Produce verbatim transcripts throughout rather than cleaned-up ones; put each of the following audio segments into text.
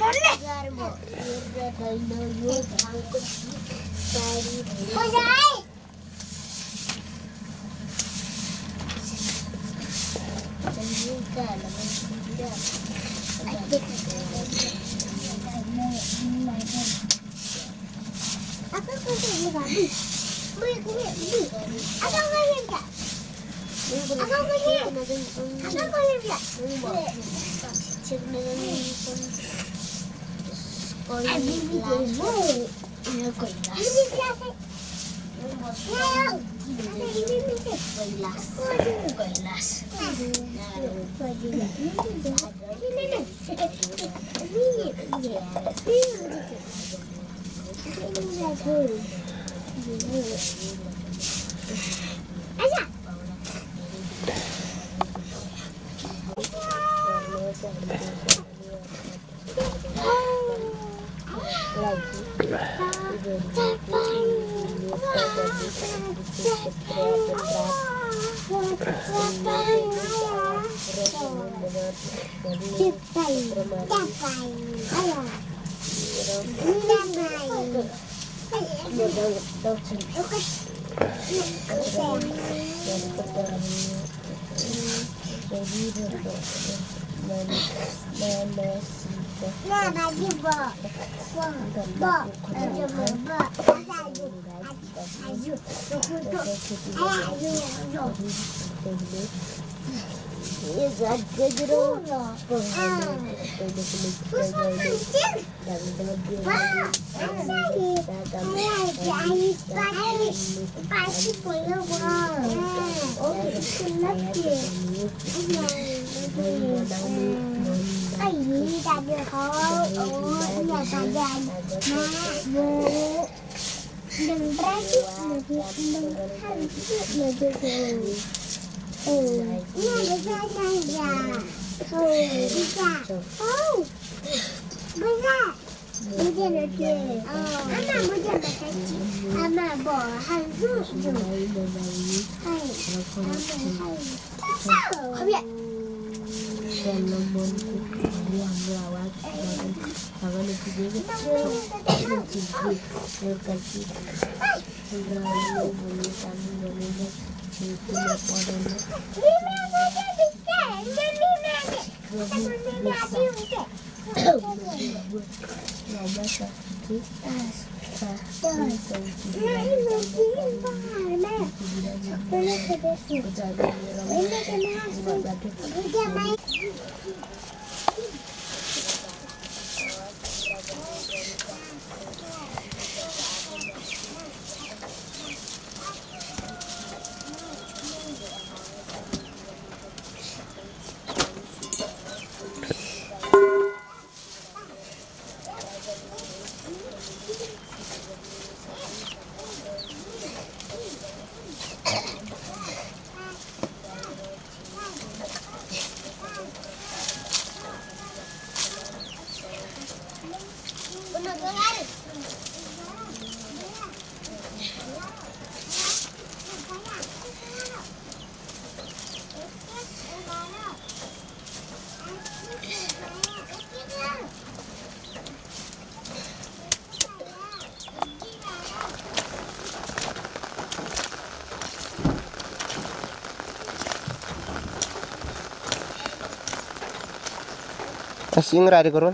Asing rari koron.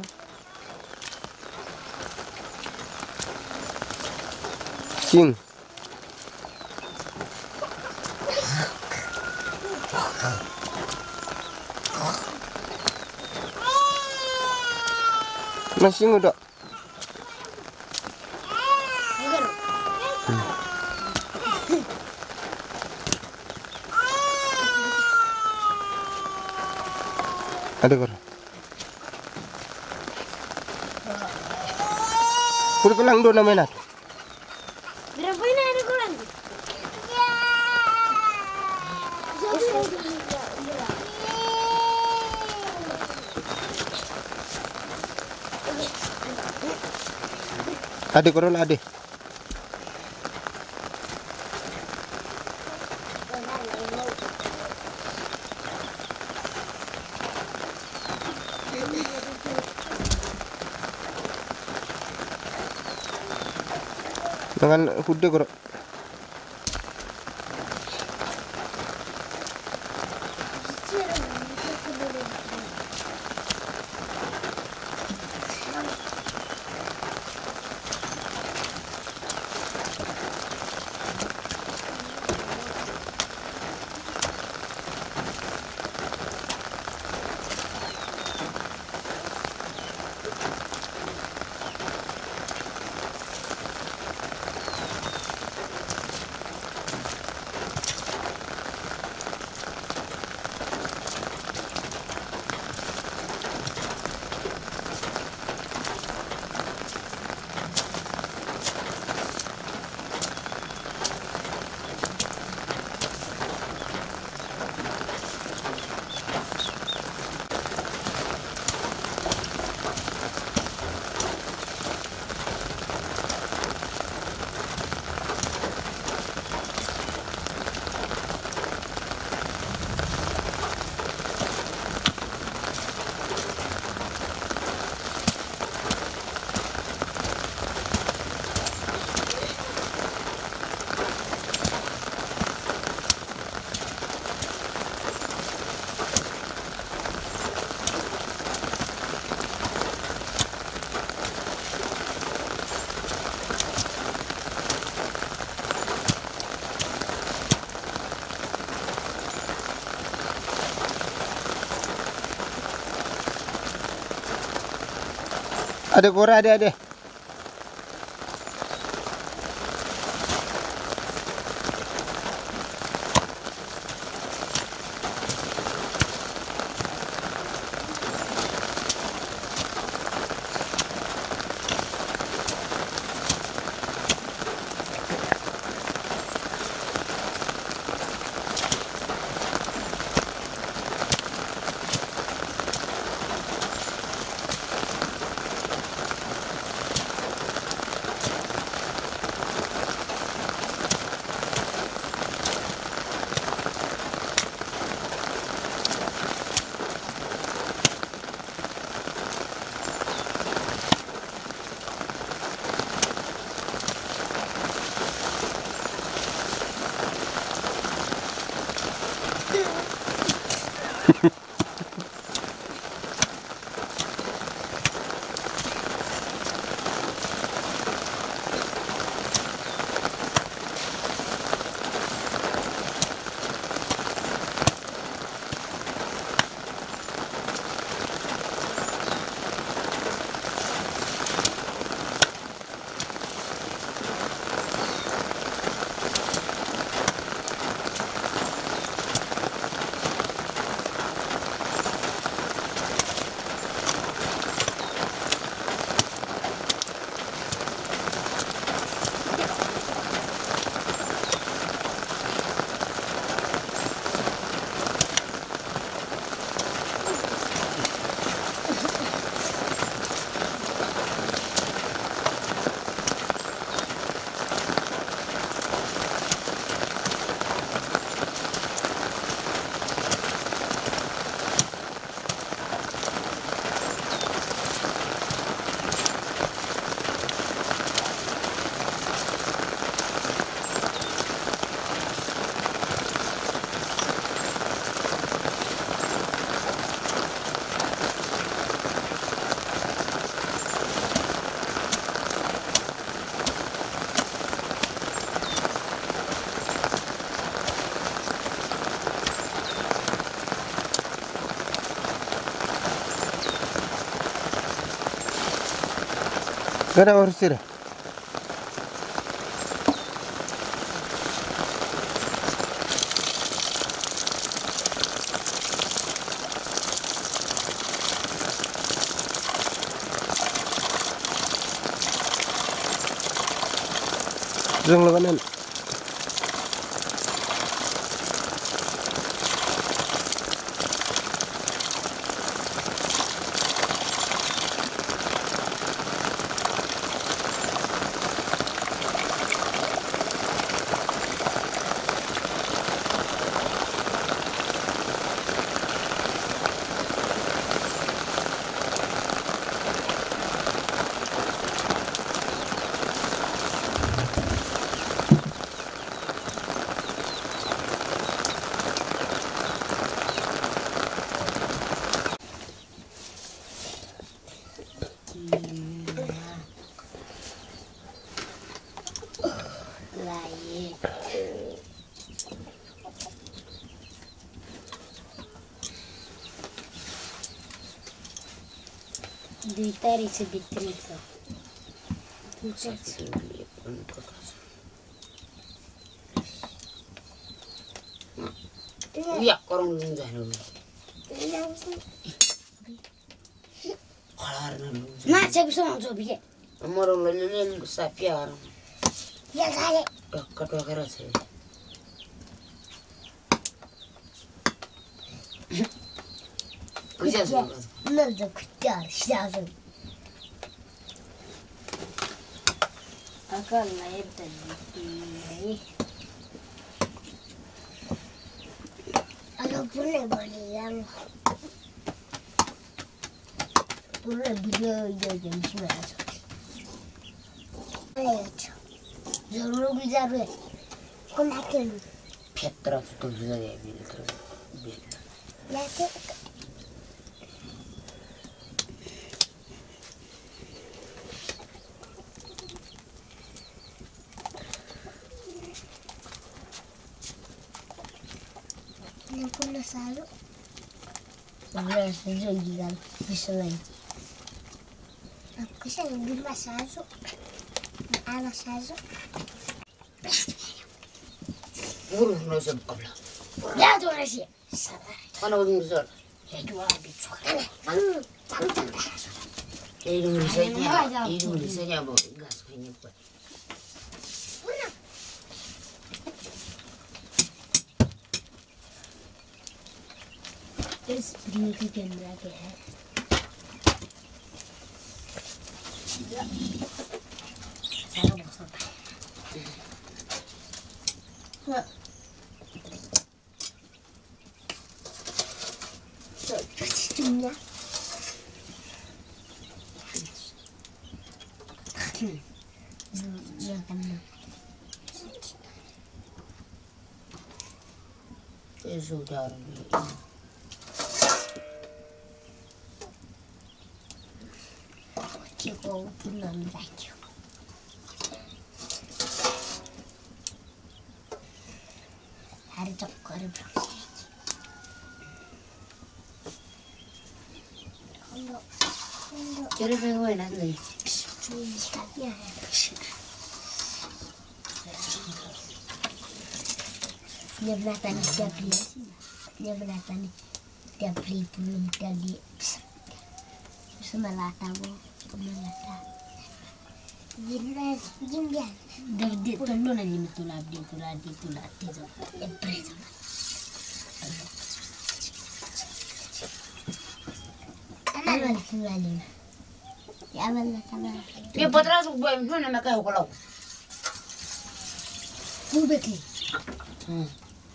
Sing. Masing udah. Ada koron. Pura pelang doon naman natin. Berapa ini ada kolang? Ade koron ade. Dengan kuda kau. Ada kora, ada ada. Gak ada urus sih. Jangan lawanan. Di tari sebitrika. Iya, korong lunjah dulu. Kalar dulu. Nah, saya bisa masuk bikin. Amor lelelel sapiar. Ya kali. Kedua keras sih. Bisa sih. Nerede kucar, şazım. Akalla yedda gitti. Ama bu ne böyle ya? Bu ne biliyor demiş lazım. Evet. Zorlu güzel bir. Kulakın. Petra tutul bisa ya bil terus. Bil. Nasıl? Ini pun udah selalu. Udah sejauh juga bisa lagi. Aku sih lebih masalah. Anak saya. Guru no se habla. Ya tuh nasi. Sabar. Mana guru sor? Ya jual habis suara. Ini nulisannya, ini nulisannya mau gas kayaknya buat. इस video के camera के है सारा मौसम हाँ तो कुछ दुनिया jangan Ya sudah. Чего нам дать? Harus cokor berarti. Kalau kalau Kira pengen nanti. misalnya dia belakang dia beli dia belakang dia beli belum dari semelata bu semelata gimana gimana dari dia tolong nanti betul abdi betul abdi betul abdi tu empresa awal kembali ya awal sama Dia patra su buat mana nak kau kalau. bubeki Hmm.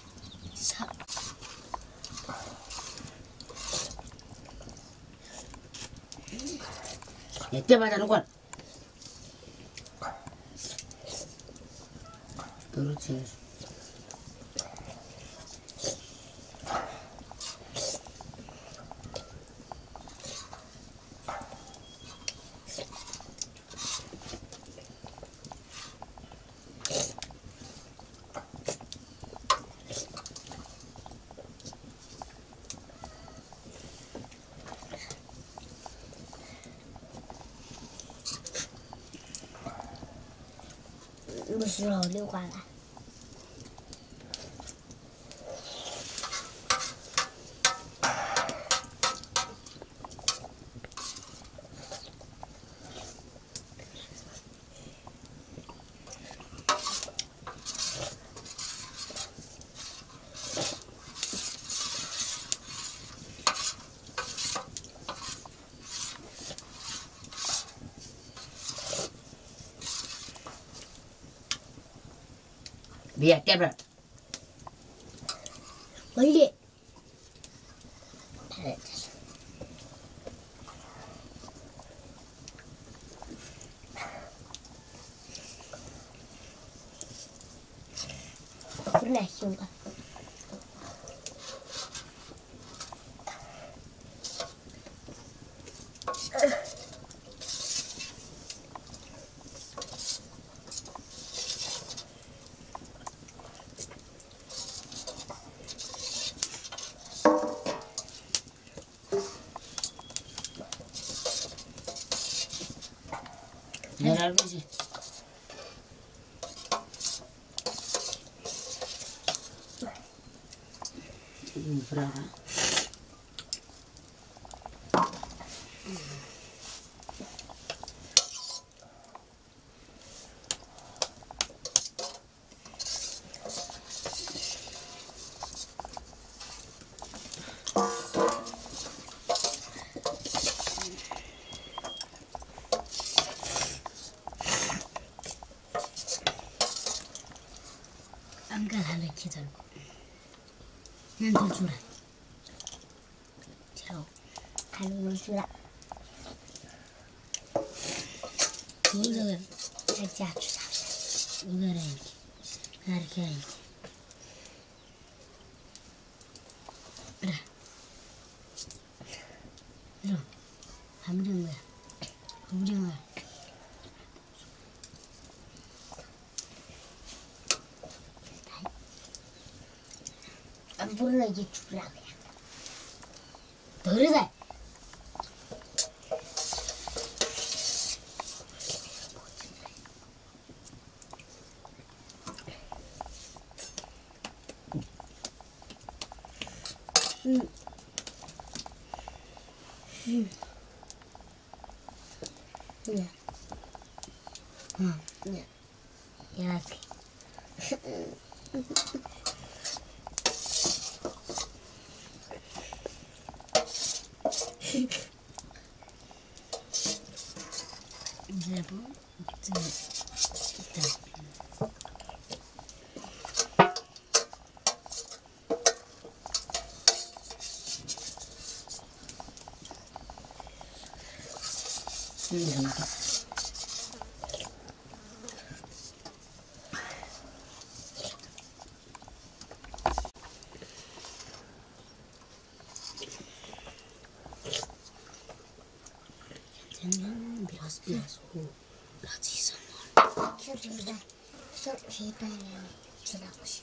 Ya tiap ada nukuan. Terus sih. 不是老六瓜了。 Biar tiap dah. Boleh. Pernah juga. Neler bizi? Brava. Angkat halak kita. Nanti curah. Ciao. Kalau curah. Ini juga aja curah. Udah lagi. Harga ini. Dah. Dah. Hamdan enggak? Hamdan enggak? Ampun lagi curang ya. Terus ya. Hmm. Hmm. Ya. Hmm. Ya. Ya lagi. Zabu, kita. Ini jangan bilas-bilas. Lagi sama. Sudah, sudah kita ini sudah masih.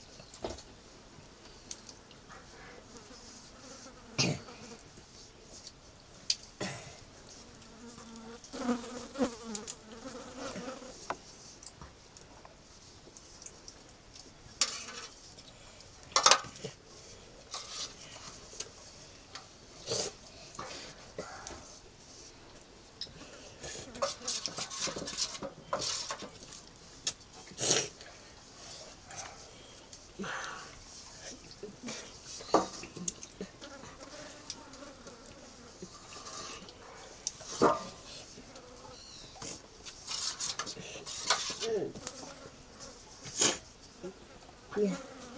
Ya.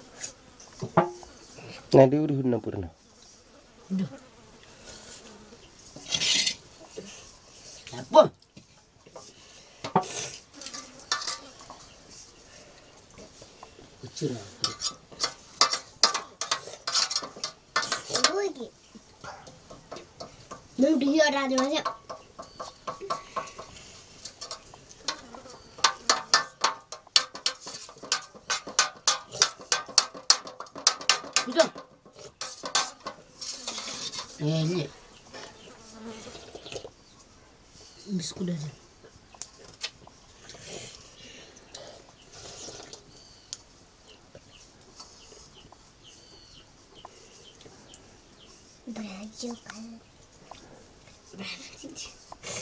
Nah, dia udah hunna purna. Udah. Apa? Curang. Lagi. Nung dia ada macam. Bisa. Ini. Biskut aja. Belajar kan. Belajar.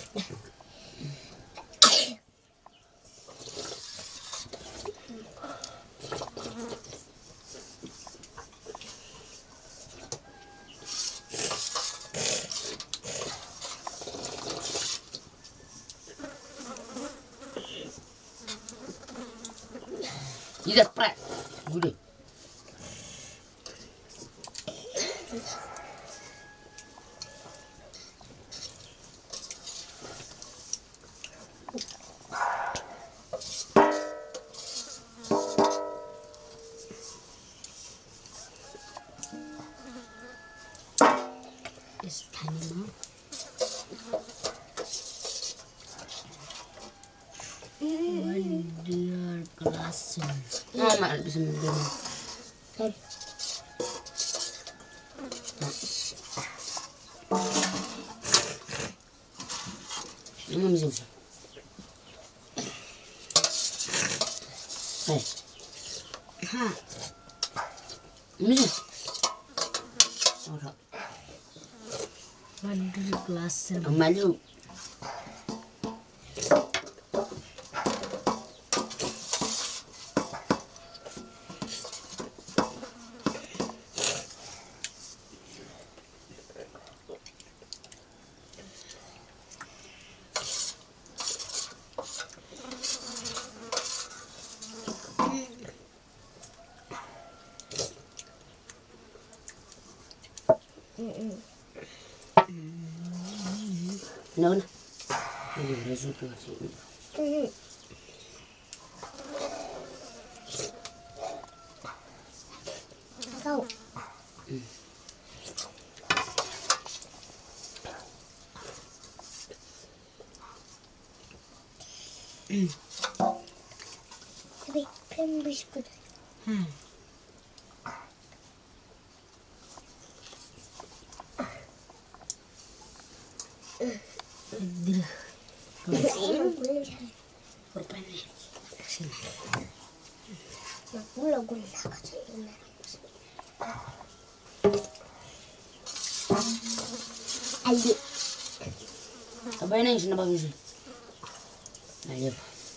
Tidak pernah. Udah. It's tiny now. One dear glass. Mama bisa minum. Sorry. Ini bisa bisa. Hey. Ha. Ini. Ora. Mandul kelas. Malu. No, no. Ini resulta sih. Kau. Tapi kan biskut. Hmm. Ali. Apa ini sih nampak sih? Ayo.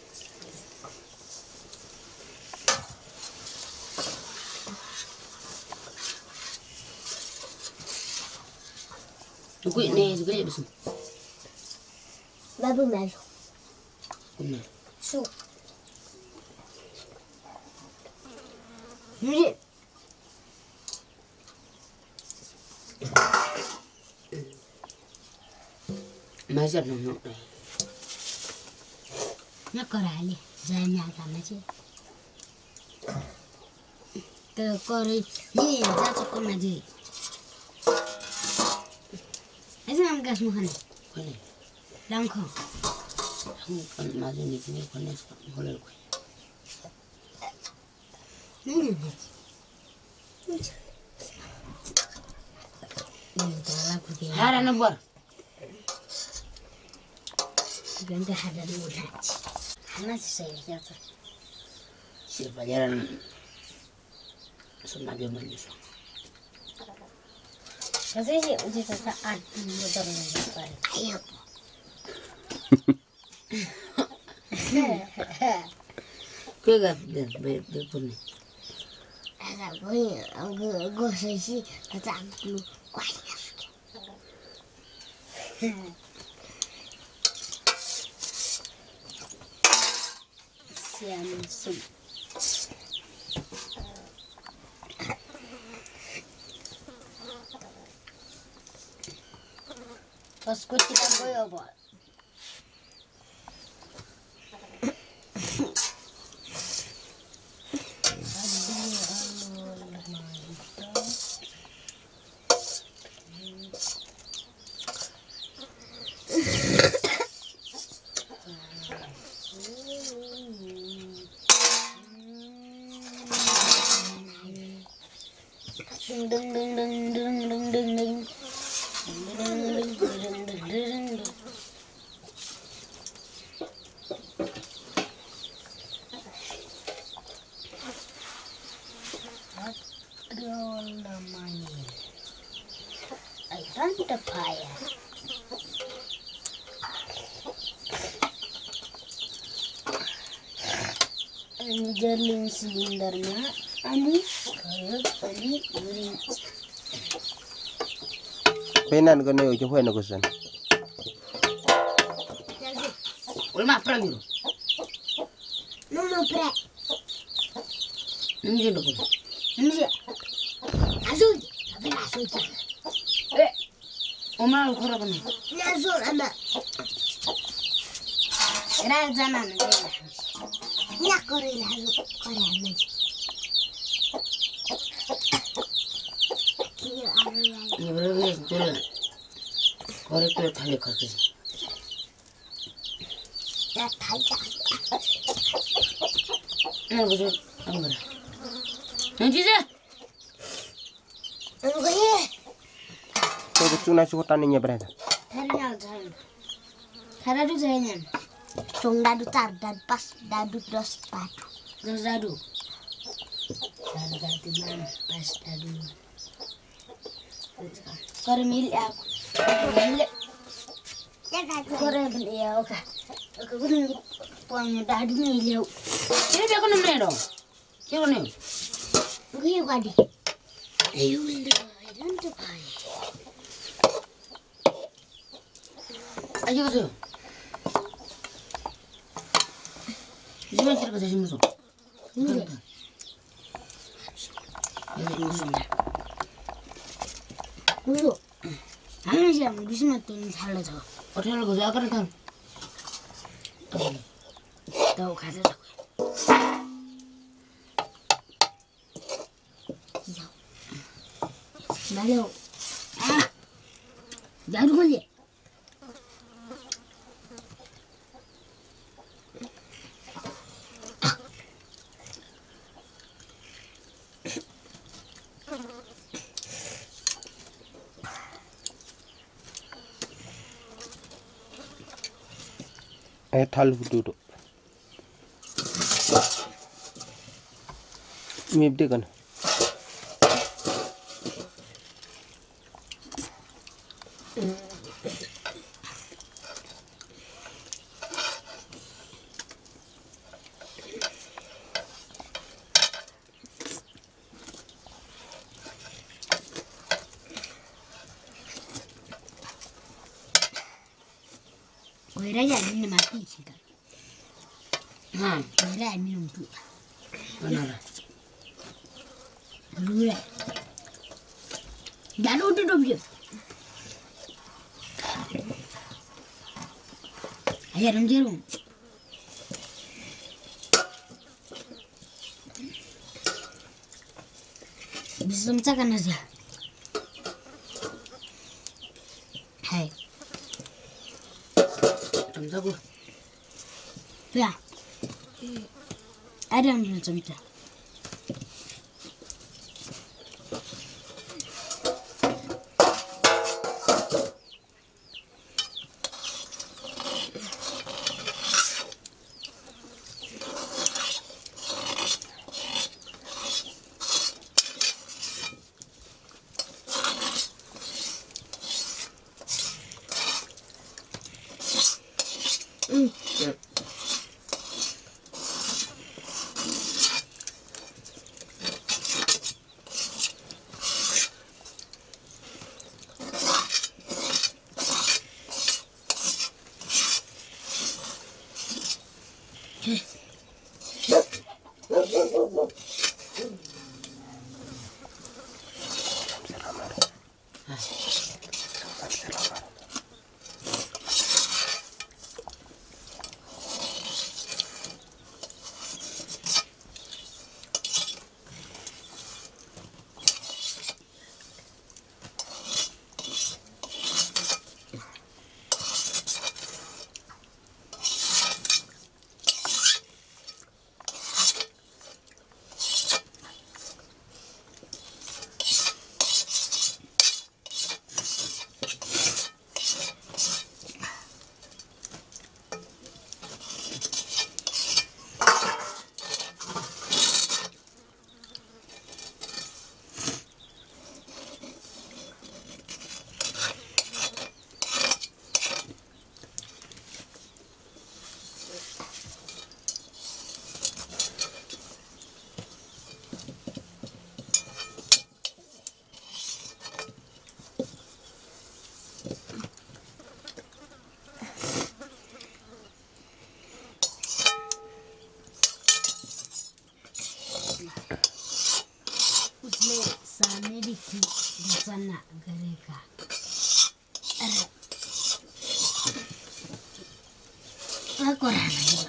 Tunggu ini juga ya besok. Babu malu. Benar. So. Ni. Masih ada nong deh. Nak korali, jangan nyata macam. Ke kori ni jatuh kau nanti. Asyik nam gas mukan. Kone. Langkau. Kan masih ni kini kone boleh kue. Ni ni. Ni kalau aku dia. Hari ni buat. Ganti ada di mudah. Masih saya jatuh. Si pelajaran semua dia menyusul. Kasi sih uji sesaat motor menjadi. Ayo. Kau kat dia ber berpun. Ada boleh, aku aku sih kata aku kuat. Siam sum. Pas kuti ka boyo bo. Ding ding ding ding ding ding ding ding. I want the fire. Ini jarling silindernya, ini kayak ini ini. Penan ko na yun, yung na kusan. Ulma pergi. Nunggu pre. Nunggu dulu. Nunggu. Azul, apa azul? Eh, Omar kau apa ni? Azul ama. Era zaman ni. Ya korel azul, korel ama. Kira apa ya? Ini berapa ni? Tulen. Korek tu thali kaki. Ya thali. Ini betul. Anggur. Nanti je. Nunggu ye. So, gusto na siya tanin niya, brada. Thari na thari. Thari tu jangan. Cong dadu tar dadu pas dadu dos patu. gas dadu. Dadu ganti mana pas dadu. Kore mil aku. Mil. Kore beli ya oke. Oke gue punya dadu mil ya. Ini dia kan mana dong? Siapa nih? Gue juga di. Ayo udah, jangan cepat. Ayo tu. Jangan cerita saya musuh. Ini. Ya musuh. Musuh. Anu sih, bisa mati salah tu. Orang lagu saya kan kan. Tahu kata aku. Iya. Lalu. Ah. Jangan kali. Eh thal duduk. Mibde kan. Oira ya ni mati kita. Ha, Oira minum tu. benar. Lura. Jangan udah dong dia. Ayah ram jerum. Bisa macam aja. Hai. Camca gue. Ya. Ada yang macam itu. di sana mereka. Aku rasa.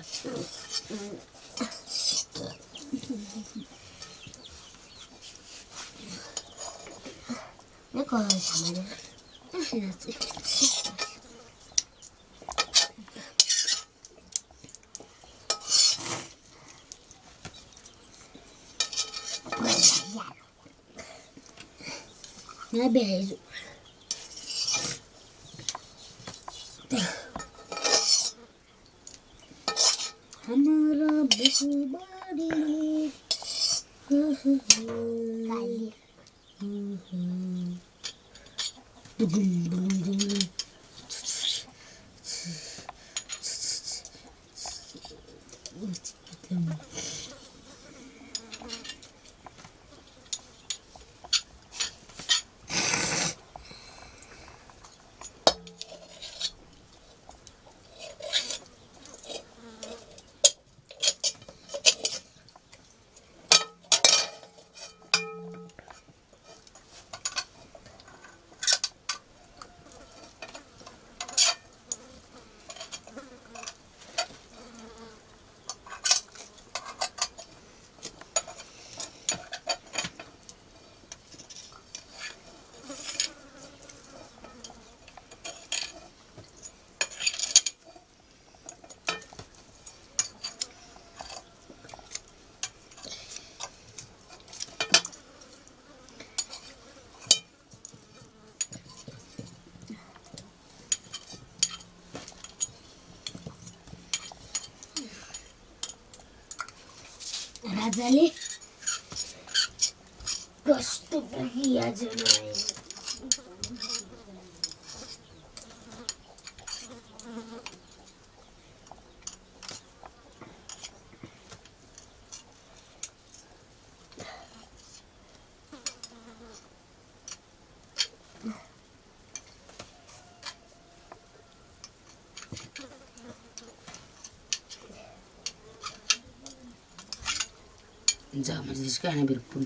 Ini kalau sama dia, ah nanti. Nah bezo. हमारा बसुबा Kali. राजाले कस्तो बगिया जनाए Jangan majlis kan berpun.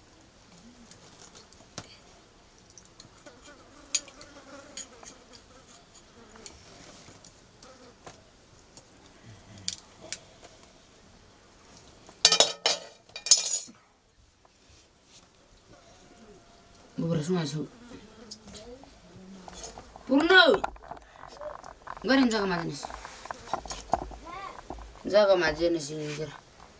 Beberapa masuk. Purno. Garin jaga majlis. Jaga majlis ini kira.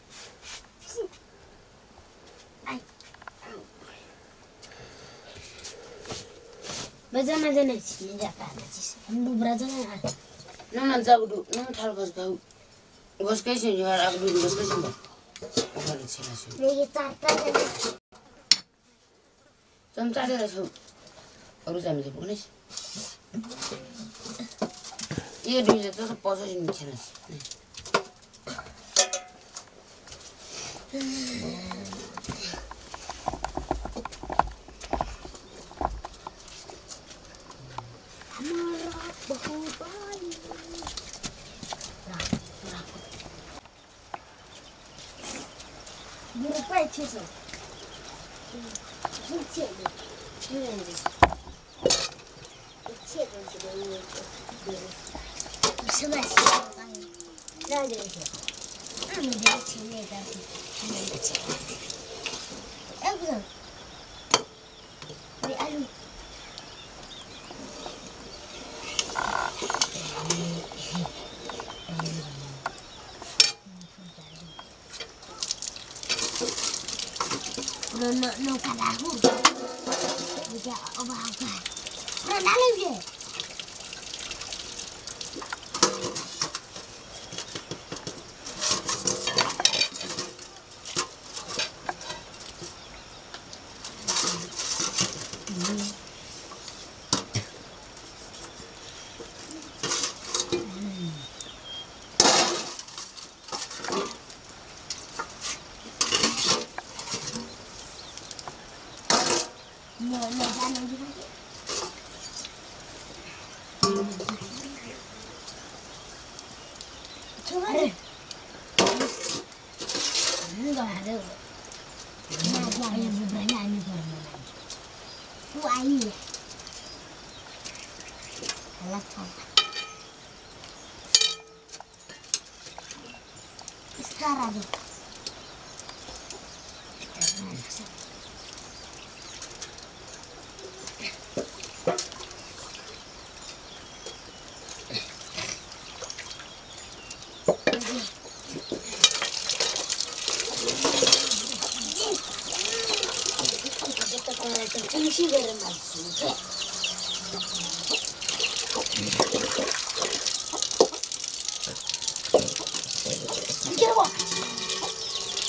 Baca macam ni sih, ni jaga macam. Ambil beraja ni ada. Nana jauh tu, nana thal gas kau. Gas kau sih jual aku dulu gas kau sih. Apa ni sih nasi? Lagi tata ni. Jam cari dah jauh. Baru jam ni bukan sih? Iya dulu je tu sepuluh sih ni sih nasi. Честно. Честно. No, no, no, carajo. Ya, vamos a ver. No, dale bien. No, no, ya no, ya no. Coba. Enggak ada. Nah, yang berbanyak ini berbanyak. Tu air. Alat apa? Sekarang tu. Fungsi dari masuk. Kira apa?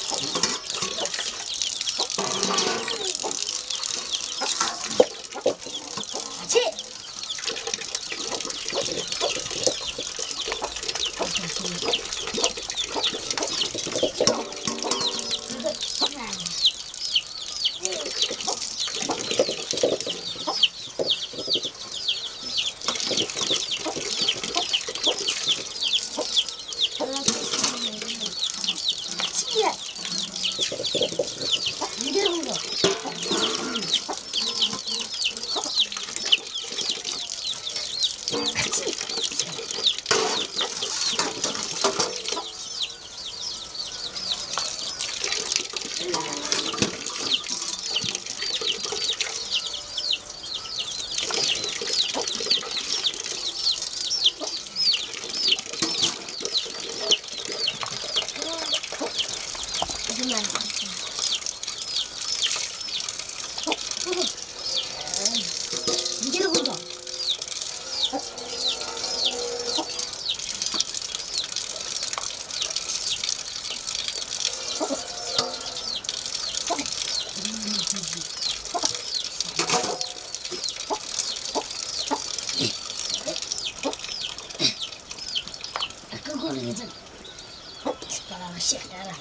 تقول يجن شكرا شكرا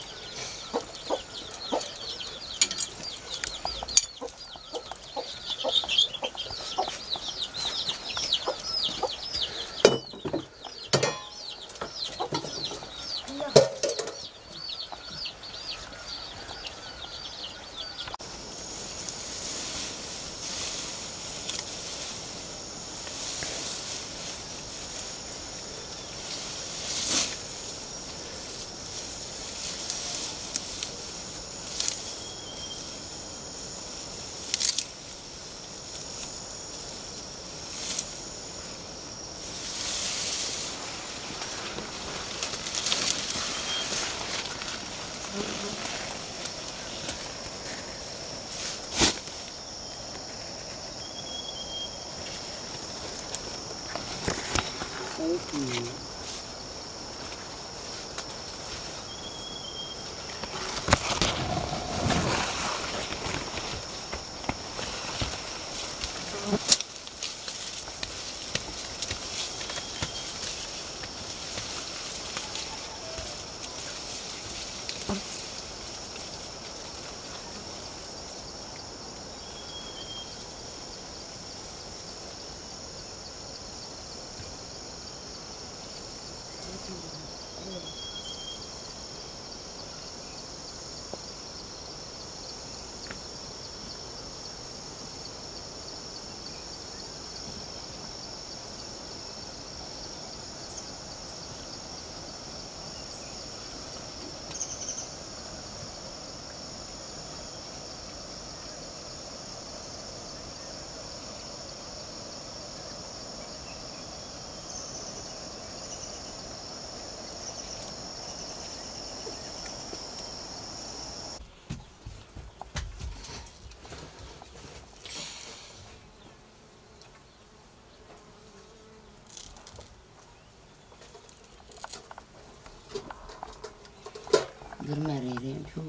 Bermarire şu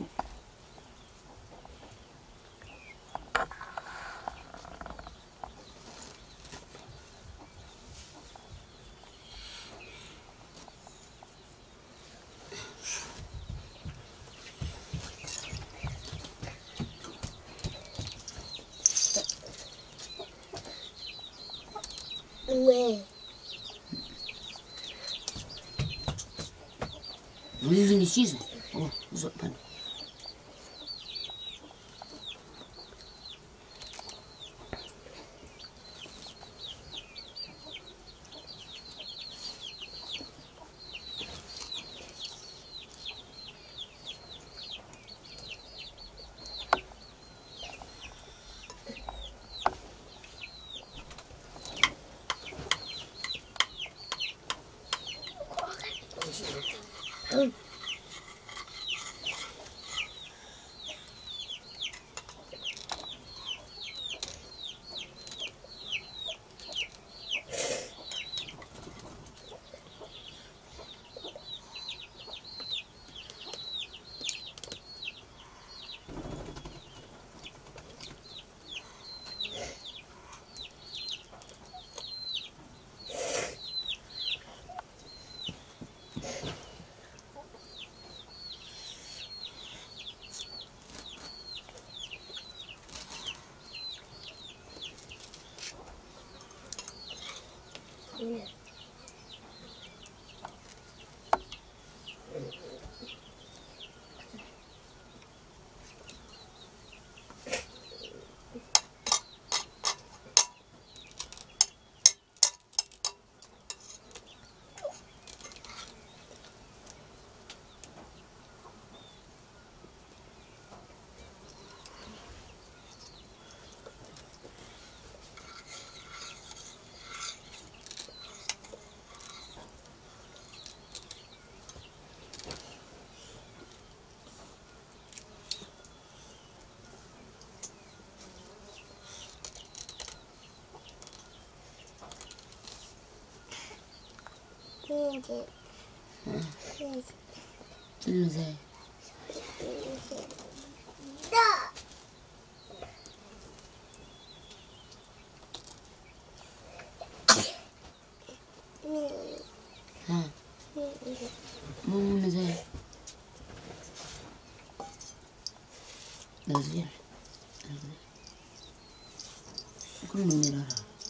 Ouais. Willing ici. Oh, zo pan. Yeah. Pinky. Şunu zey. Da. Ha. مو زي لازم كل من يرى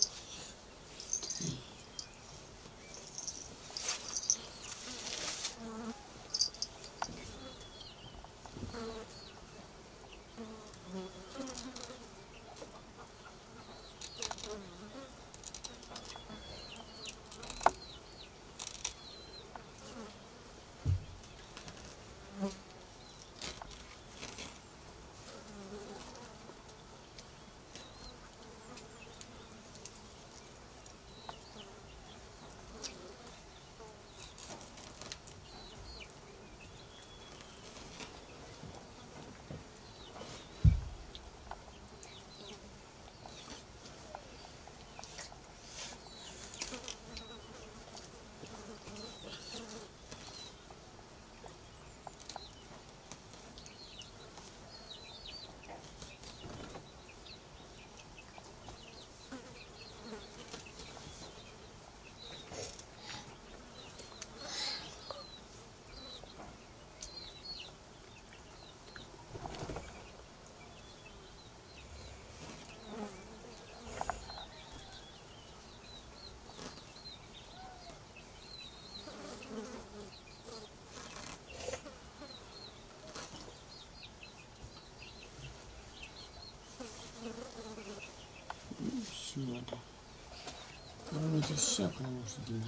Сюда. Короче, сейчас потому что делать.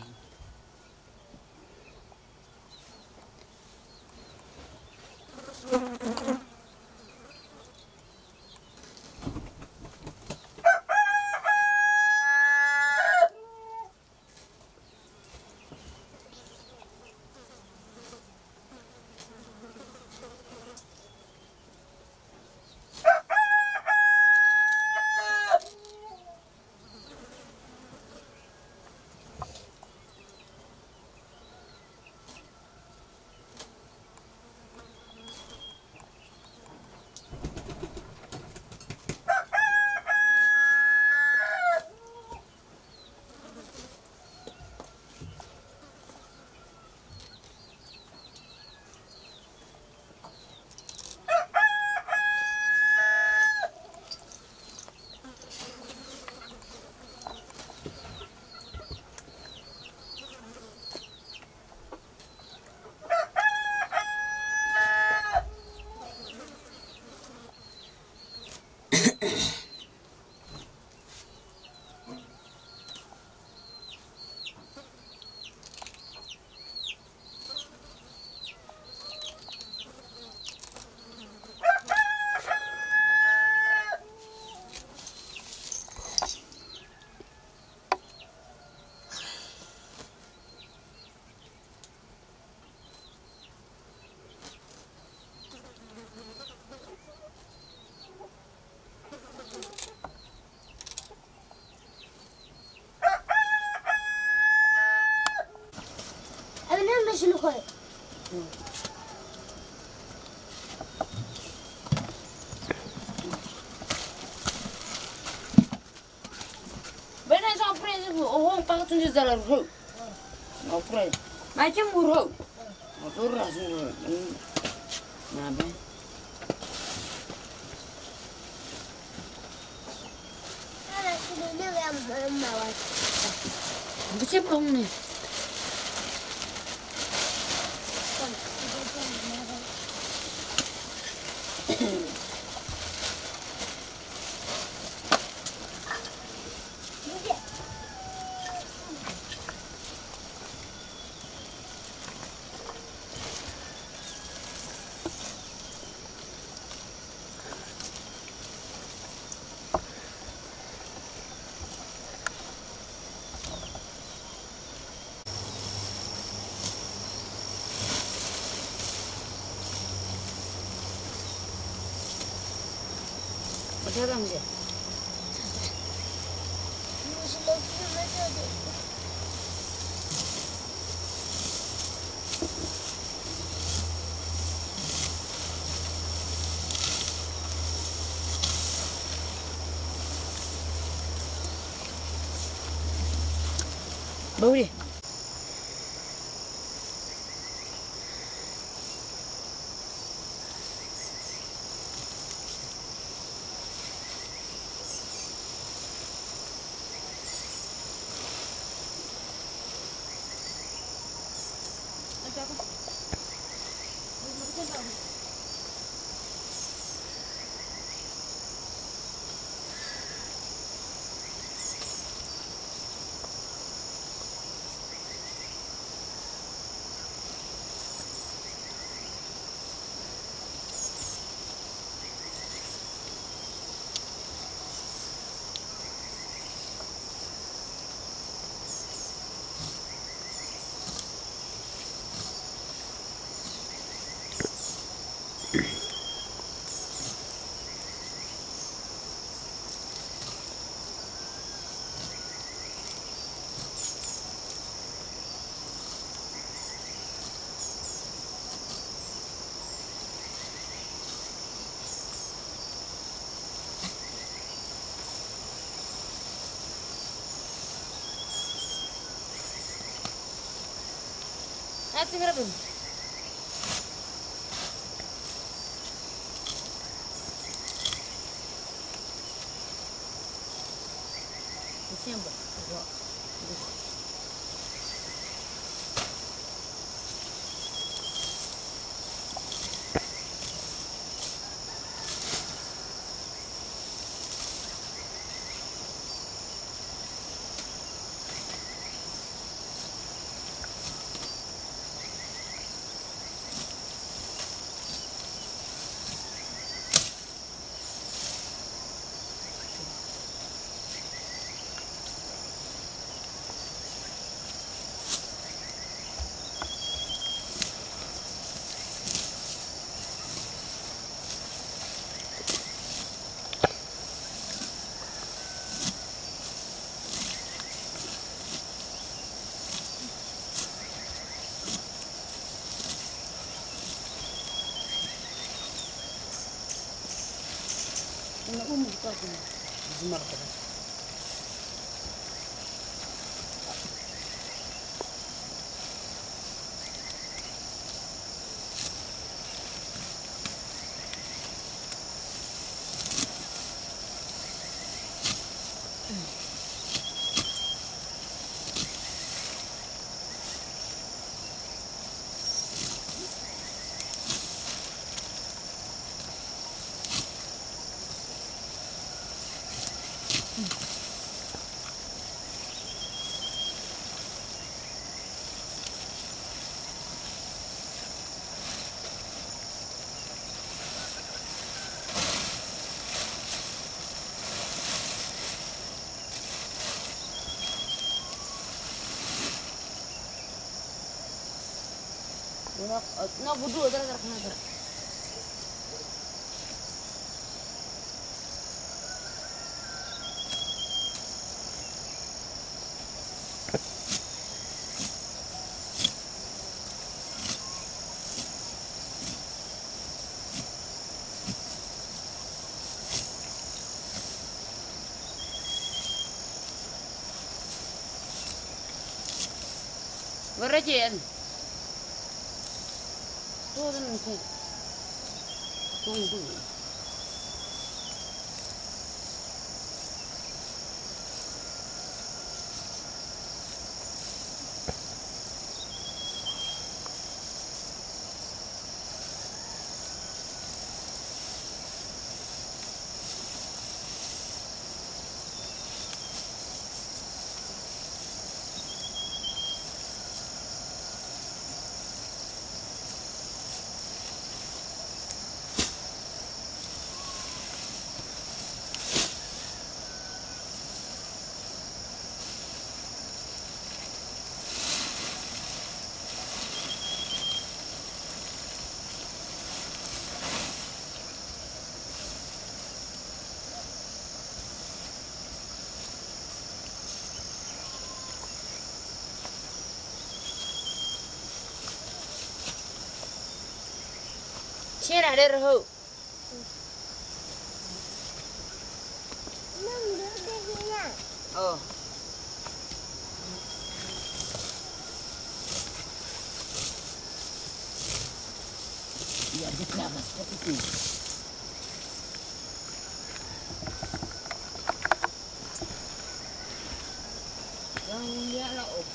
شنو خوي؟ بنا سام فريز هو باقي تنجز زلال هو ما فريز ما كم هو ما تورا شنو ما بين أنا شنو نبي أم أم بتبغوني هذا مزيان بولي Ati berapa? Siapa? Una umur tak punya. Zumar terus. Nak nak budu ada ada kena ada. Berajian. Turun nanti. Tunggu. Trên ở đây rồi. Ờ. Biar dia kerabat seperti itu. Yang dia lah op.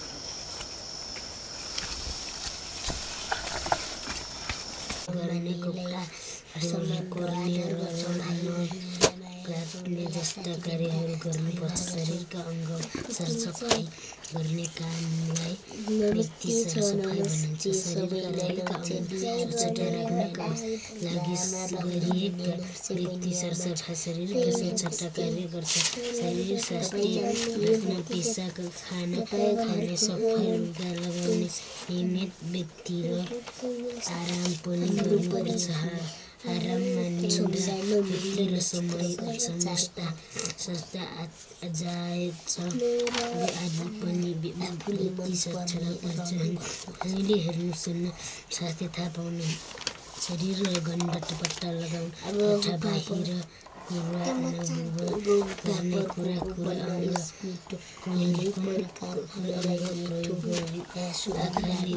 गर्ने कुखुरा समय कोर्नेहरू चलाउनु काट्ने जस्ता कार्यहरू गर्नुपर्छ। शरीरका अङ्ग सरसफाइ गर्ने कामलाई व्यक्ति सरसफाइ भनिन्छ। शरीरका रहेका अङ्ग सट्टा राख्नका लागि गरिएका व्यक्ति सरसफाइ शरीरका सट्टा कार्य गर्छ। शरीर स्वास्थ्य राख्न पिसा खाना खाने सफा लुगा लगाउने नियमित व्यक्ति र आराम पनि गर्नुपर्छ। आराममा निद्रा व्यक्ति र समय समस्ता संस्था अजायछ आदि पनि व्यक्ति सक्षम गर्छन्। हामीले हेर्नु सुन्न साथै थाहा पाउनु शरीर र गन्ध टपट्टा लगाउनु तथा बाहिर गर्ने कुरा कुरा अङ्ग परिकारहरू प्रयोग गरी आँखाले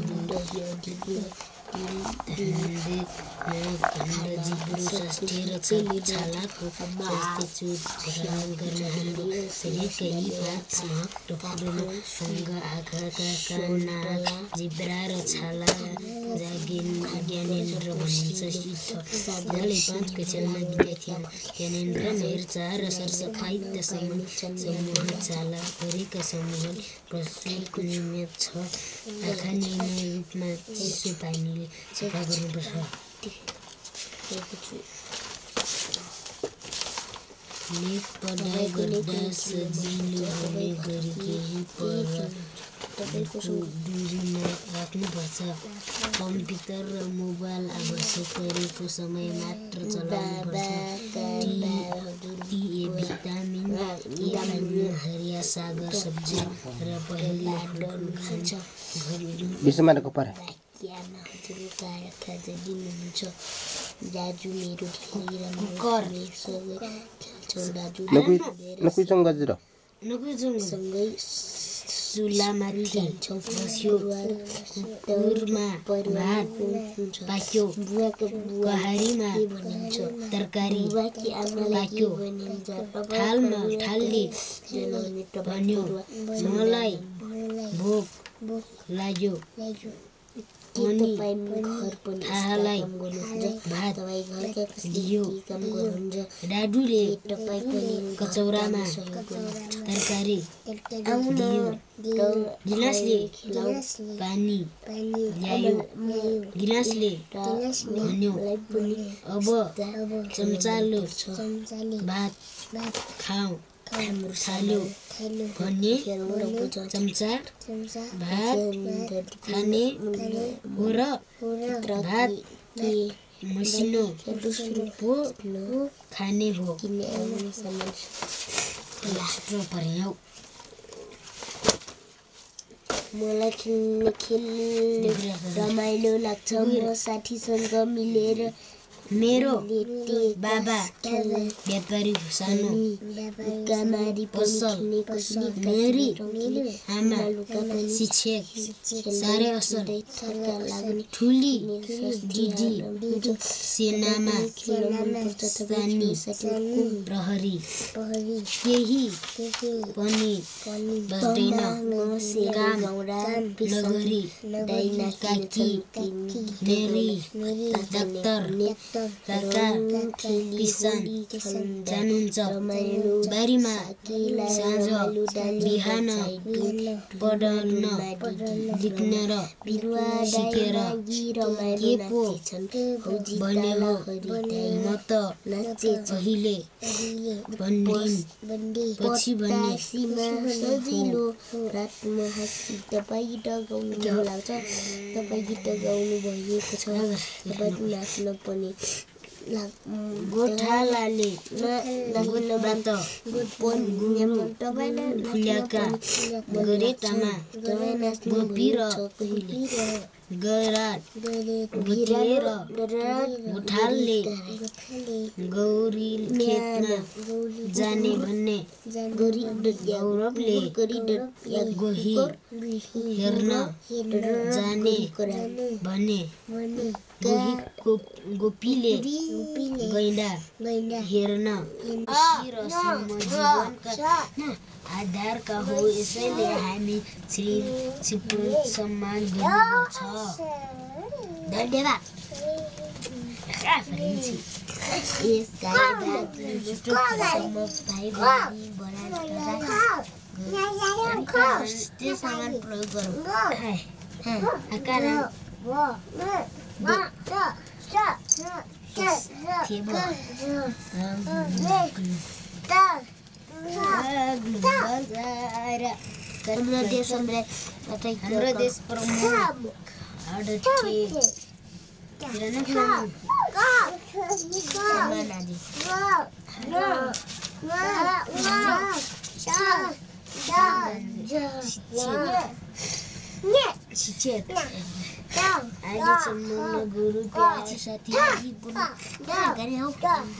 ध्यानले खण्ड जिब्रो षष्ठी र छालाको स्वास्थ्य चुट झराल गर्न हाम्रो शरीरका यी पाँच महत्त्वपूर्ण अङ्ग आँखाका कान नाक जिब्रा र छाला ज्ञानेन्द्र भनिन्छ। साधारणै पाँच कक्षामा विद्यार्थी ज्ञानेन्द्र हेरचाह र सरसफाइ समूह छाला गरेका समूह प्रस्तुत नियमित छ। आँखा नियमित रूपमा चिसो पानीले सफा गर्नुपर्छ। लेख पढाइ गर्दा सजिलो हुने गरी केही परको दूरीमा राख्नुपर्छ। कम्प्युटर र मोबाइल आवश्यक परेको समय मात्र चलाउनुपर्छ। टी ए भिटामिन ए खानु, हरिया साग सब्जी र पहिला खान्छ। विषयमाको पर हजुरका आँखा दिनुहुन्छ। दाजु मेरो धेरै राम्रो दाजु नकुइसँग गजर सँगै चुलामाथि बस्यो, कुकुरमा भात पाक्यो, कहारीमा तरकारी पाक्यो, थालमा थालले भन्यो मलाई भोक लाग्यो, अनि थाहालाई भात दियो। दाजुले कचौरामा तरकारी दियो, गिलासले पानी ल्यायो, गिलासले भन्यो अब चम्चाले भात खाऊ, थाल्यो भने चम्चा भात खाने हो र भात मसिनो पो खाने हो। मलाई खेल्ने खेल रमाइलो लाग्छ। म साथीसँग मिलेर मेरो बाबा व्यापारी सानो पसल, मेरी आमा शिक्षक साह्रै असल, ठुली दिदी सेनामा स्थानीय प्रहरी, केही पनि बस्दैन काम नगरी काकी मेरी डाक्टर काका किसान जानुहुन्छ। बारीमा साँझ बिहान पढ्न लेख्न र सिकेर के पो बने हो म त पहिले भन्दिन पछि भन्ने सजिलो रातमा हाँसी तपाईँ गीत गाउनु लाग्छ। तपाईँ गीत गाउनु भएको छ, तपाईँ नाच्न पनि गोठालाले गोठबाट फुल्याका गरेटामा गोपी र गराट भुटेर गोठालले गौरी खेतमा जाने भन्ने गौरवले गोही हेर्न जाने भने गोपीले गैंडा हेर्न आधारका हो। यसैले हामी छिटो सम्मान गर्नुपर्छ। धन्यवाद। यस सामान प्रयोग गरौँ। हाम्रो देश हाम्रो देश प्रमुख शिक्षक अहिलेसम्म गुरुको आशा साथीहरू पनि गरे हौ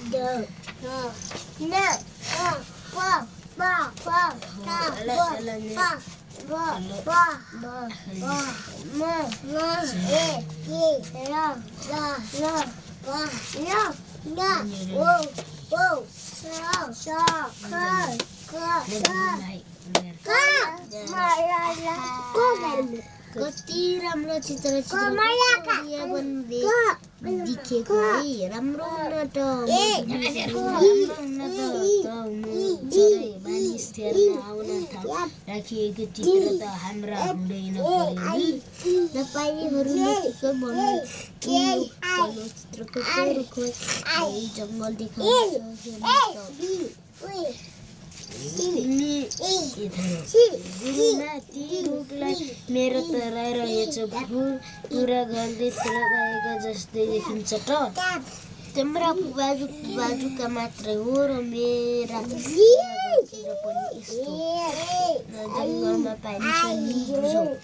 कति राम्रो चित्र चित्र देखेको है राम्रो हुन त राम्रो हुन त मानिसहरू आउन राखिएको चित्र त हाम्रा हुँदैन तपाईँहरूले के भन्नु चित्रको रुखो जङ्गल देखाउँछ मेरो तरा रहेछ पुरा गर्दै भएका जस्तै देखिन्छ त तिम्रा बाजु बाजुका मात्रै हो र मेरा पनि यस्तो जङ्गलमा पाइन्छ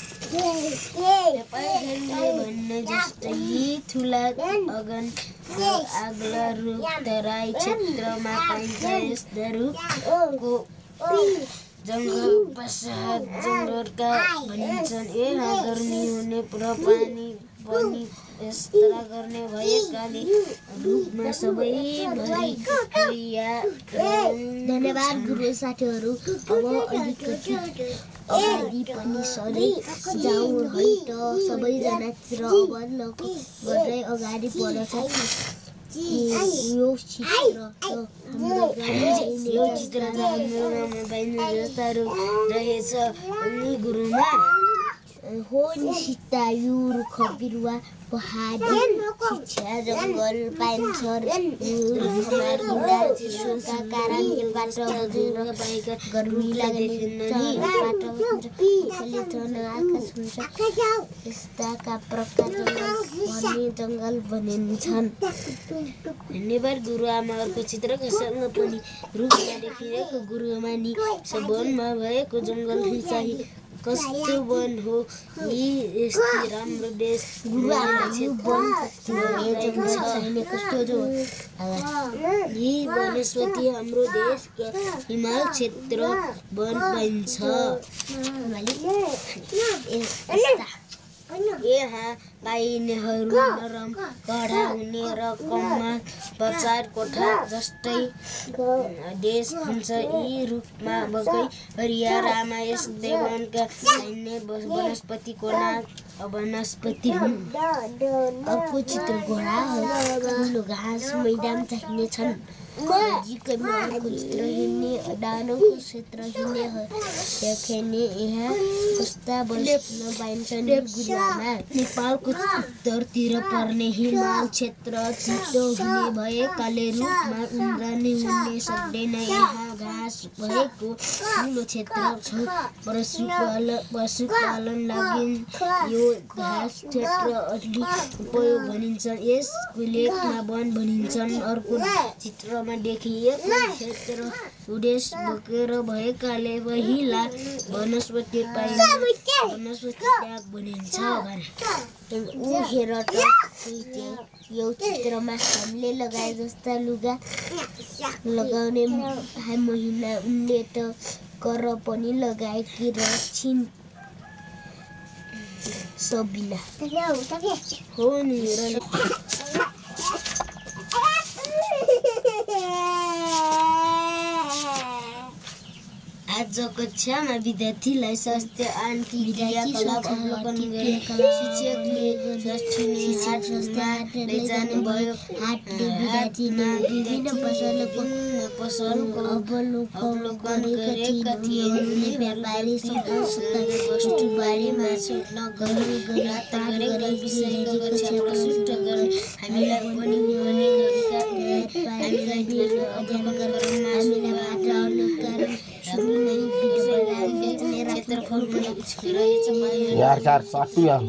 नि भन्ने जस्तै ठुला अगन अग्ला रुख तराई क्षेत्रमा पाइन्छ यस्ता रुखको जङ्गल पश्चात जङ्गलका भनिन्छन् यहाँ गर्मी हुने र पानी पनि यस्ता गर्ने भएकाले रुखमा सबैभरि धन्यवाद गुरु साथीहरू अब अलिकति अगाडि पनि सधैँ जाउँ है त सबैजना चित्र अवलोकन गर्दै अगाडि बढ्छ यो चित्र यो चित्र हाम्रो नाममा पाइने जस्ता रहेछ अनि गुरुमा हो निश्चित यो रुख बिरुवा पहाडी शिक्षा जङ्गल पाइन्छ चिसोका कारण बाटो भएका गर्मी लाग्दैन आकाश हुन्छ यस्ताका प्रकार भन्ने जङ्गल भनिन्छन् धन्यवाद गुरुआमाहरूको चित्रसँग पनि रुखमा देखिरहेको गुरुआमा नि सबनमा भएको जङ्गल चाहिँ कस्तो वन हो यी यस्तै राम्रो देश यी वनस्पति हाम्रो देशका हिमाल क्षेत्र वन पाइन्छ यहाँ पाइनेहरू नरम कडा हुने र कममा बचार कोठा जस्तै देश हुन्छ यी रुखमा बगै हरियारामा यस्तै वनका पाइने वनस्पतिको नाम वनस्पति हुन् अर्को चित्र घोडा ठुलो घाँस मैदान चाहिने छन् अर्को चित्र हिँड्ने डाँडोको क्षेत्र हिँड्ने देख्ने यहाँ कस्ता बस्न पाइन्छन् गुरुआमा नेपालको उत्तरतिर पर्ने हिमाल क्षेत्र चिसो हुने भएकाले रुखमा उम्रने हुने सक्दैन यहाँ घाँस भएको ठुलो क्षेत्र छ पशुपालन पशुपालन लागि यो घाँस क्षेत्र अलि उपयोग भनिन्छ यसको लेखमा वन भनिन्छन् अर्को चित्रमा देखिएको क्षेत्र उदेश बोकेर भएकाले पहिला वनस्पति पाइन्छ वनस्पति त्याग भनिन्छ ऊ हेर त यो चित्रमा हामीले लगाए जस्ता लुगा लगाउने महिला उनले त कर पनि लगाएकी रहन्छन् सबिना हो नि आज कक्षामा विद्यार्थीलाई स्वास्थ्य आन्की क्रियाकलाप अवलोकन गरे शिक्षकले दक्षिणी हाटमा लैजानुभयो हाटले विद्यार्थीमा विभिन्न पसलको पसलको अवलोकन गरेका थिए उनले व्यापारी वस्तुबारेमा सोध्न गरात गरेका विषयको कक्षा प्रस्तुत गर्ने हामीलाई पनि गर्ने गरेका हामीलाई धेरै अध्ययन गर्न हामीलाई भाषा अवलोकन यार चार साथी यार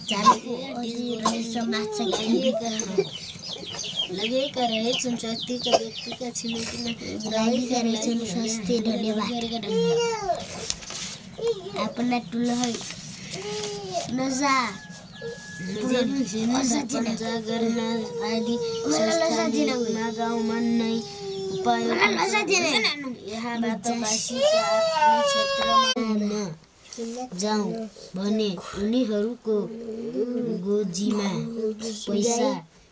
जानेको अझै रहेछ माछा लगेका लगेका रहेछन् स्वास्थ्यका व्यक्तिका छिमेकीमा रहेका रहेछन् स्वास्थ्य धन्यवाद आफ्ना ठुलो है नजा नजा गर्न आदि संस्थामा गाउँमा नै यहाँबाट बासीका आफ्नो क्षेत्रमा जाउँ भने उनीहरूको गोजीमा पैसा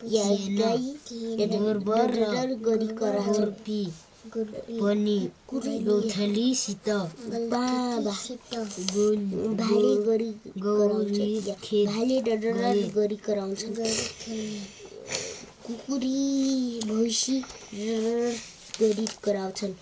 गोबर र खुर्पी पनि लोथलीसित गरी कराउँछन् कुकुरी भैँसी गरी कराउँछन्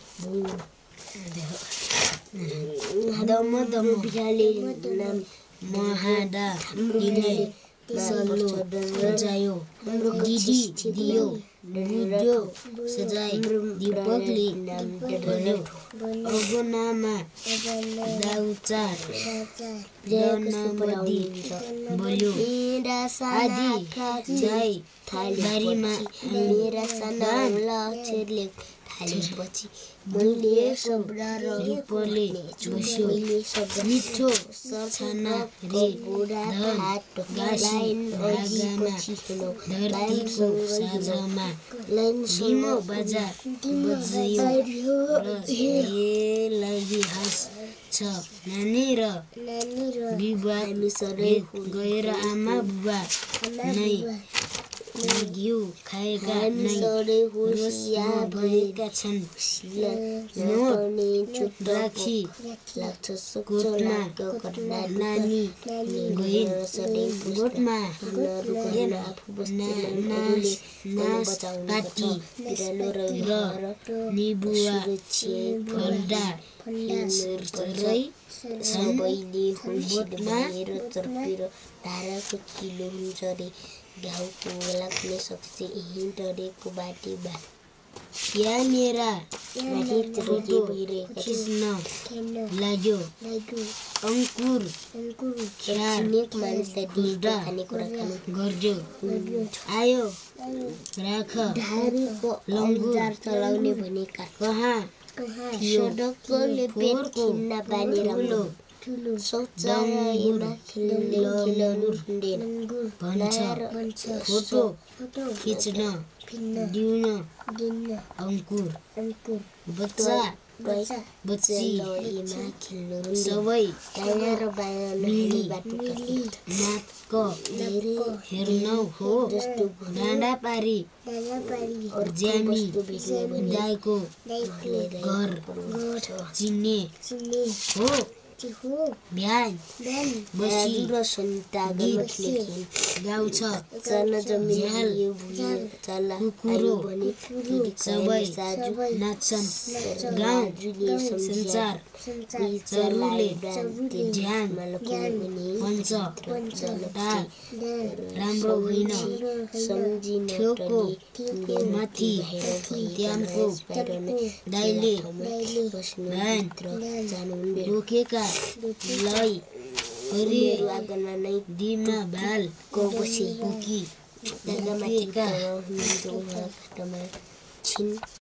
दम दम बिहाले महाडा हिँडे सल्लो सजायो दिदी दियो बुढो सजाय दीपकले भन्यो अगोनामा दाउचार नमदी बोल्यो आदि जाई बारीमा मेरा साना लक्षरले थालेपछि मैले शब्द र रूपले बस्यो मिठो छाना रे हात गासिन भागामा धरतीको साझमा सिमो बाजा बजायो र लागि हाँस छ नानी र विवाह गएर आमा बुबा नै घिउ खाएका नै रोसिया भएका छन् नोट राखी गोठमा नानी गइन् गोठमा नास काटी र निबुवा फल्दा रै सबैले गोठमा चर्पेर धाराको किलो हुन्छ रे घाउको लाग्न सक्छ यही डरेको बाटीमा या मेरा फोटो खिच्न लाग्यो अंकुर अनेक मानिसलाई दिँदा खानेकुरा खानु गर्यो आयो राख धारीको लङ्गुर चलाउने भनेका कहाँ सडकले पेट खिन्न बानी शौचालयमा खेल्ने भन्छ फोटो खिच्न दिउन अंकुर बच्चा बच्ची सबै मिली नाटक हेर्न हो डाँडा पारी ज्यामी दाइको घर चिन्ने हो बिहान बसी र सन्ता गीत गाउँछ कुकुरो सबै नाच्छन् गाउँ संसार चरुले ध्यान भन्छ राम्रो होइन ठ्योको माथि ट्यामको दाइले रोकेका लै आँगनमा नै दिमा भाल कौबसी पुकी दादामाथि छिन्